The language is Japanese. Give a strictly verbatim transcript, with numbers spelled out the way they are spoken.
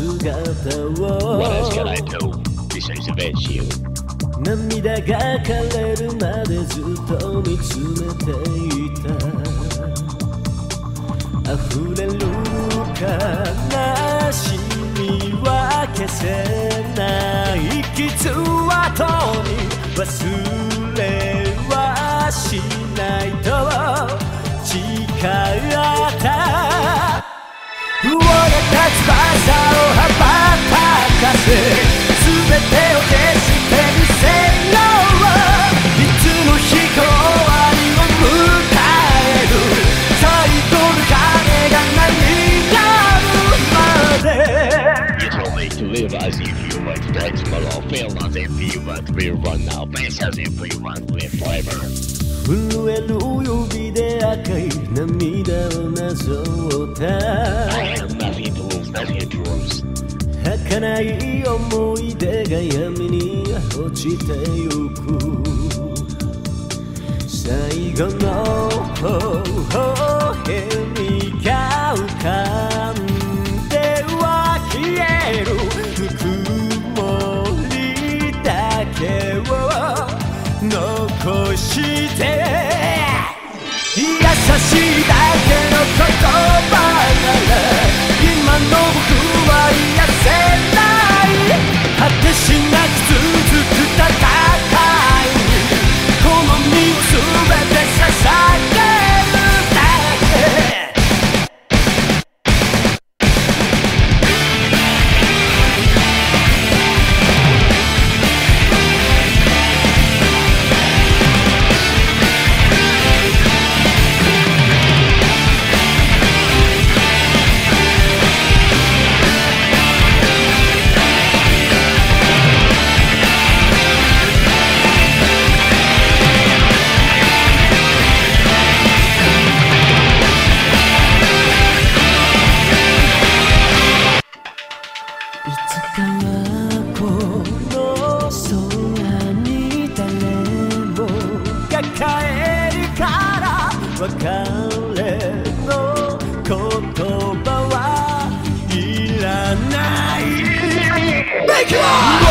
を What else can I do besides avenge you? 涙が枯れるまでずっと見つめていた溢れる悲しみは消せない傷跡に忘れはしないと誓った折れた翼を羽ばたかせ全てを消してみせよういつの日か終わりを迎える最後の鐘が鳴り止むまで You told me to live as if you want to die tomorrow. Feel as if you want to be run now. Face as if you want to live forever. 震える指で赤い涙をなぞった I have nothing to lose, nothing to lose. 儚い思い出が闇に落ちてゆく最後の微笑みが浮かんでは消えるぬくもりだけを残して優しいだけの言葉なら今の僕は癒せない果てしなく続く戦いにこの身を全て捧げるだけ帰りから別れの言葉はいらない